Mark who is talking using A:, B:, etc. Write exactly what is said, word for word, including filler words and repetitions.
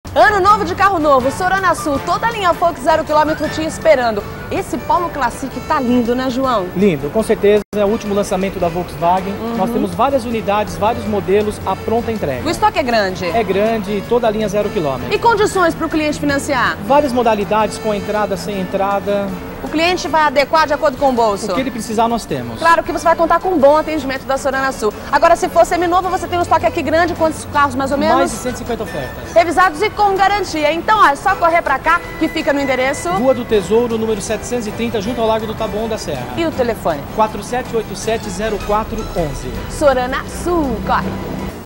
A: Ano novo de carro novo, Sorana Sul, toda a linha Focus zero quilômetro te esperando. Esse Polo Classic tá lindo, né, João?
B: Lindo, com certeza é o último lançamento da Volkswagen. Uhum. Nós temos várias unidades, vários modelos à pronta entrega.
A: O estoque é grande?
B: É grande, toda a linha zero quilômetro.
A: E condições para o cliente financiar?
B: Várias modalidades, com entrada, sem entrada.
A: O cliente vai adequar de acordo com o bolso?
B: O que ele precisar, nós temos.
A: Claro que você vai contar com um bom atendimento da Sorana Sul. Agora, se for seminovo, você tem um estoque aqui grande, quantos carros mais ou menos?
B: Mais de cento e cinquenta ofertas.
A: Revisados e com garantia. Então, ó, é só correr pra cá, que fica no endereço...
B: Rua do Tesouro, número setecentos e trinta, junto ao Largo do Taboão da Serra.
A: E o telefone?
B: quatro sete oito sete zero quatro um um.
A: Sorana Sul, corre!